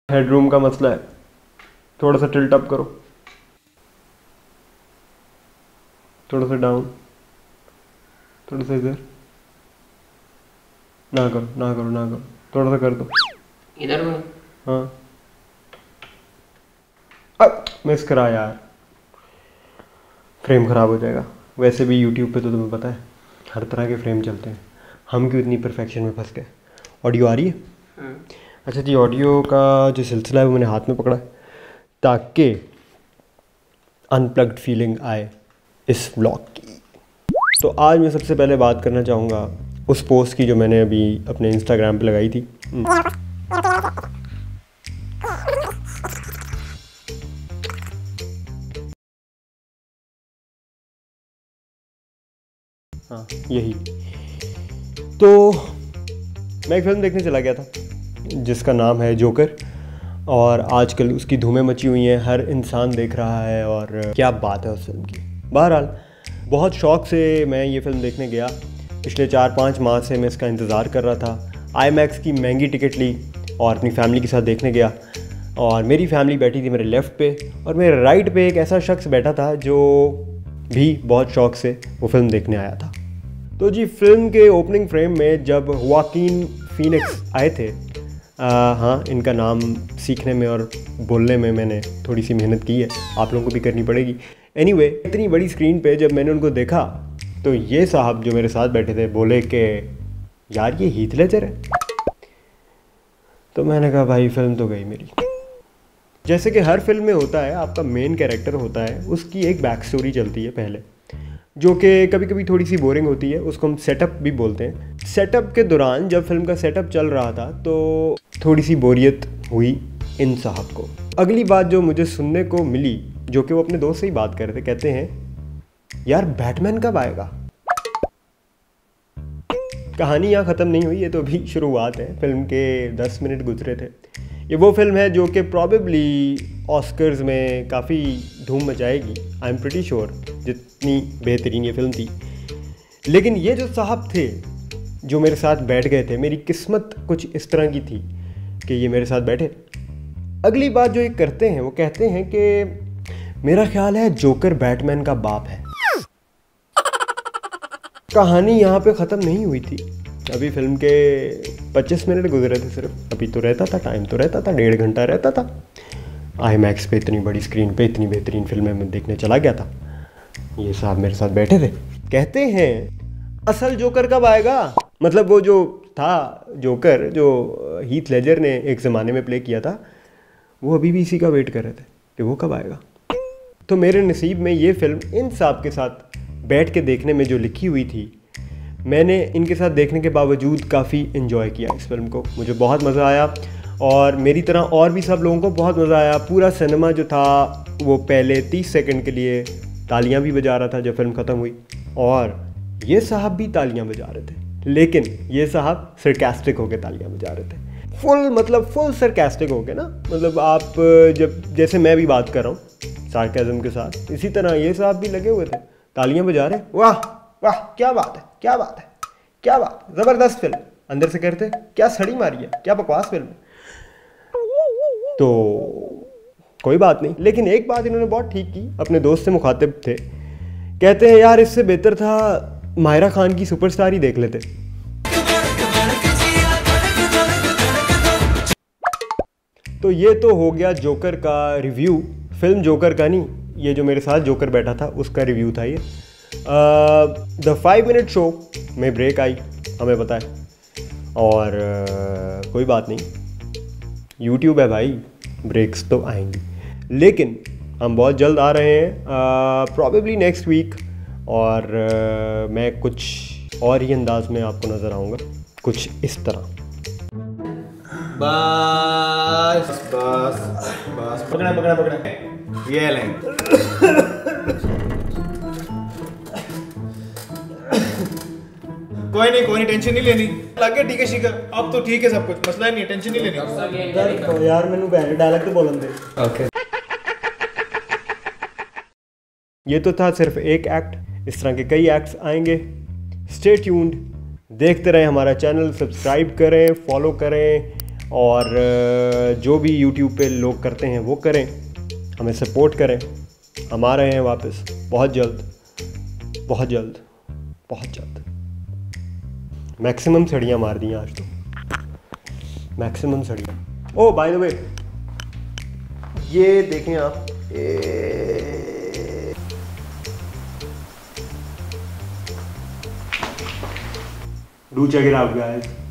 Headroom का मसला है, थोड़ा सा टिल्ट अप करो, थोड़ा सा डाउन, थोड़ा सा इधर। ना करो ना करो ना करो, थोड़ा सा कर दो इधर में। हाँ मिस करा यार, फ्रेम ख़राब हो जाएगा। वैसे भी यूट्यूब पे तो तुम्हें पता है हर तरह के फ्रेम चलते हैं, हम क्यों इतनी परफेक्शन में फंस गए। ऑडियो आ रही है? अच्छा जी, ऑडियो का जो सिलसिला है वो मैंने हाथ में पकड़ा है ताकि अनप्लग्ड फीलिंग आए इस व्लॉग की। तो आज मैं सबसे पहले बात करना चाहूँगा उस पोस्ट की जो मैंने अभी अपने इंस्टाग्राम पे लगाई थी। हाँ यही। तो मैं एक फिल्म देखने चला गया था जिसका नाम है जोकर, और आजकल उसकी धूमें मची हुई हैं, हर इंसान देख रहा है और क्या बात है उस फिल्म की। बहरहाल बहुत शौक़ से मैं ये फ़िल्म देखने गया। पिछले 4-5 माह से मैं इसका इंतज़ार कर रहा था। आईमैक्स की महंगी टिकट ली और अपनी फैमिली के साथ देखने गया, और मेरी फैमिली बैठी थी मेरे लेफ़्ट पे और मेरे राइट पे एक ऐसा शख्स बैठा था जो भी बहुत शौक़ से वो फ़िल्म देखने आया था। तो जी, फिल्म के ओपनिंग फ्रेम में जब वाकिन फीनिक्स आए थे, हाँ इनका नाम सीखने में और बोलने में मैंने थोड़ी सी मेहनत की है, आप लोगों को भी करनी पड़ेगी। एनीवे, इतनी बड़ी स्क्रीन पे जब मैंने उनको देखा तो ये साहब जो मेरे साथ बैठे थे बोले कि यार ये हीथ लेजर है। तो मैंने कहा भाई फिल्म तो गई मेरी। जैसे कि हर फिल्म में होता है, आपका मेन कैरेक्टर होता है, उसकी एक बैक स्टोरी चलती है पहले, जो कि कभी कभी थोड़ी सी बोरिंग होती है, उसको हम सेटअप भी बोलते हैं। सेटअप के दौरान जब फिल्म का सेटअप चल रहा था तो थोड़ी सी बोरियत हुई इन साहब को। अगली बात जो मुझे सुनने को मिली, जो कि वो अपने दोस्त से ही बात कर रहे थे, कहते हैं यार बैटमैन कब आएगा। कहानी यहाँ ख़त्म नहीं हुई, ये तो अभी शुरुआत है। फिल्म के 10 मिनट गुजरे थे। ये वो फिल्म है जो कि प्रॉबेबली ऑस्कर्स में काफ़ी धूम मचाएगी, आई एम प्रिटी श्योर, जितनी बेहतरीन ये फिल्म थी। लेकिन ये जो साहब थे जो मेरे साथ बैठ गए थे, मेरी किस्मत कुछ इस तरह की थी कि ये मेरे साथ बैठे। अगली बात जो ये करते हैं वो कहते हैं कि मेरा ख्याल है जोकर बैटमैन का बाप है। कहानी यहाँ पे ख़त्म नहीं हुई थी, अभी फिल्म के 25 मिनट गुजरे थे सिर्फ। अभी तो रहता था, टाइम तो रहता था, 1.5 घंटा रहता था। आईमैक्स पे इतनी बड़ी स्क्रीन पे इतनी बेहतरीन फिल्में मैं देखने चला गया था। ये साहब मेरे साथ बैठे थे, कहते हैं असल जोकर कब आएगा। मतलब वो जो था जोकर जो हीथ लेजर ने एक ज़माने में प्ले किया था, वो अभी भी इसी का वेट कर रहे थे कि वो कब आएगा। तो मेरे नसीब में ये फ़िल्म इन साहब के साथ बैठ के देखने में जो लिखी हुई थी, मैंने इनके साथ देखने के बावजूद काफ़ी इन्जॉय किया इस फिल्म को। मुझे बहुत मज़ा आया और मेरी तरह और भी सब लोगों को बहुत मज़ा आया। पूरा सिनेमा जो था वो पहले 30 सेकंड के लिए तालियां भी बजा रहा था जब फिल्म ख़त्म हुई, और ये साहब भी तालियां बजा रहे थे, लेकिन ये साहब सरकास्टिक होकर तालियां बजा रहे थे। फुल सरकास्टिक हो गए ना, मतलब आप जब जैसे मैं भी बात कर रहा हूँ सार्केज़म के साथ, इसी तरह ये साहब भी लगे हुए थे, तालियां बजा रहे। वाह वाह, क्या बात है, क्या बात है, क्या बात, ज़बरदस्त फिल्म। अंदर से कहते क्या सड़ी मारी है, क्या बकवास फिल्म है। तो कोई बात नहीं, लेकिन एक बात इन्होंने बहुत ठीक की, अपने दोस्त से मुखातिब थे, कहते हैं यार इससे बेहतर था माहिरा खान की सुपरस्टार ही देख लेते। तो ये तो हो गया जोकर का रिव्यू। फिल्म जोकर का नहीं, ये जो मेरे साथ जोकर बैठा था उसका रिव्यू था ये। द 5 मिनट शो में ब्रेक आई, हमें पता है, और कोई बात नहीं, यूट्यूब है भाई, ब्रेक्स तो आएंगी। लेकिन हम बहुत जल्द आ रहे हैं, प्रॉबेबली नेक्स्ट वीक, और मैं कुछ और ही अंदाज में आपको नज़र आऊँगा, कुछ इस तरह। बस बस बस, पकड़ा पकड़ा पकड़ा, ये लाइन। कोई नहीं, टेंशन नहीं लेनी। लगे ठीक है शिखर, अब तो ठीक है सब कुछ, मसला नहीं, टेंशन नहीं लेनी। यार मैंने पहले डायलॉग तो बोलन दे। ओके। ये तो था सिर्फ एक एक्ट, इस तरह के कई एक्ट्स आएंगे। स्टे ट्यून्ड, देखते रहें हमारा चैनल, सब्सक्राइब करें, फॉलो करें, और जो भी यूट्यूब पे लोग करते हैं वो करें, हमें सपोर्ट करें। हम आ रहे हैं वापस बहुत जल्द, बहुत जल्द, बहुत जल्द। मैक्सिमम सड़ियाँ मार दी आज तो, मैक्सिमम सड़ियाँ। ओ बाय द वे, ये देखें आप, do check it out guys.